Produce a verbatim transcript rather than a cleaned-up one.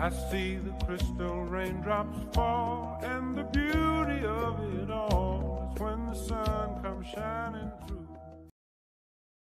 I see the crystal raindrops fall, and the beauty of it all is when the sun comes shining through.